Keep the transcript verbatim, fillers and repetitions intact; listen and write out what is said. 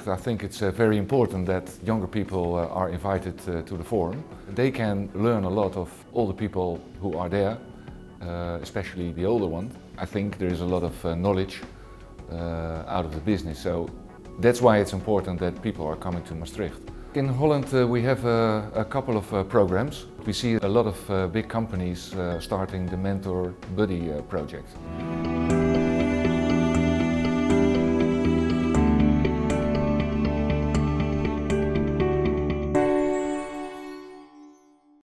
I think it's uh, very important that younger people uh, are invited uh, to the forum. They can learn a lot of all the people who are there, uh, especially the older ones. I think there is a lot of uh, knowledge uh, out of the business, so that's why it's important that people are coming to Maastricht. In Holland uh, we have uh, a couple of uh, programs. We see a lot of uh, big companies uh, starting the Mentor Buddy uh, project.